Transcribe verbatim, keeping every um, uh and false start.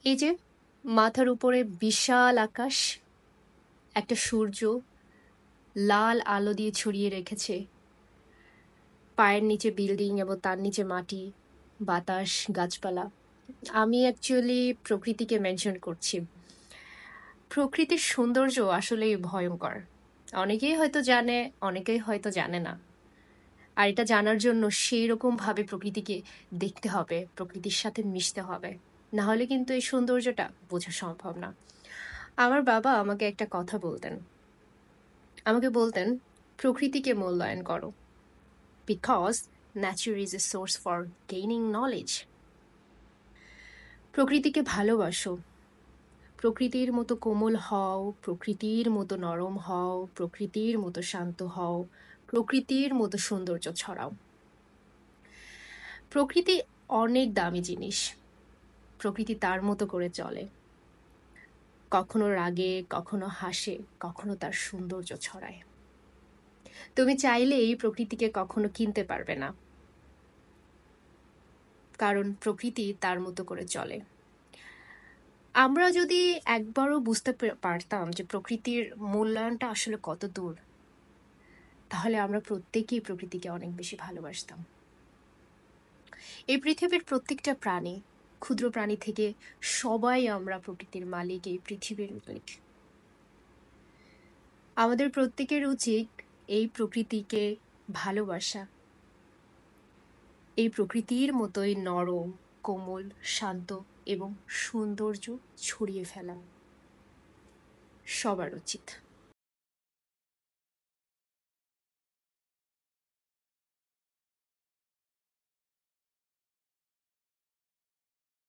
এই যে মাথার উপরে বিশাল আকাশ, একটা সূর্য লাল আলো দিয়ে ছড়িয়ে রেখেছে, পায়ের নিচে বিল্ডিং এবং তার নিচে মাটি, বাতাস, গাছপালা। আমি অ্যাকচুয়ালি প্রকৃতিকে মেনশন করছি। প্রকৃতির সৌন্দর্য আসলেই ভয়ঙ্কর। অনেকেই হয়তো জানে, অনেকেই হয়তো জানে না। আর এটা জানার জন্য সেই রকম ভাবে প্রকৃতিকে দেখতে হবে, প্রকৃতির সাথে মিশতে হবে, না হলে কিন্তু এই সৌন্দর্যটা বোঝা সম্ভব না। আমার বাবা আমাকে একটা কথা বলতেন, আমাকে বলতেন প্রকৃতিকে মূল্যায়ন করো, because nature is a source for gaining knowledge. প্রকৃতিকে ভালোবাসো, প্রকৃতির মতো কোমল হও, প্রকৃতির মতো নরম হও, প্রকৃতির মতো শান্ত হও, প্রকৃতির মতো সৌন্দর্য ছড়াও। প্রকৃতি অনেক দামি জিনিস, প্রকৃতি তার মতো করে চলে, কখনো রাগে, কখনো হাসে, কখনো তার সৌন্দর্য ছড়ায়। তুমি চাইলেই প্রকৃতিকে কখনো কিনতে পারবে না, কারণ প্রকৃতি তার মতো করে চলে। আমরা যদি একবারও বুঝতে পে- পারতাম যে প্রকৃতির মূল্যায়নটা আসলে কত দূর, তাহলে আমরা প্রত্যেকেই প্রকৃতিকে অনেক বেশি ভালোবাসতাম। এই পৃথিবীর প্রত্যেকটা প্রাণী, ক্ষুদ্র প্রাণী থেকে সবাই আমরা প্রকৃতির মালিক, এই পৃথিবীর মালিক। আমাদের প্রত্যেকের উচিত এই প্রকৃতিকে ভালোবাসা, এই প্রকৃতির মতোই নরম, কোমল, শান্ত এবং সৌন্দর্য ছড়িয়ে ফেলা সবার উচিত।